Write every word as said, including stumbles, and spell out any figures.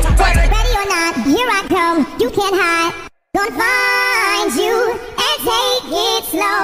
Ready or not, here I come. You can't hide. Gonna find you and take it slow.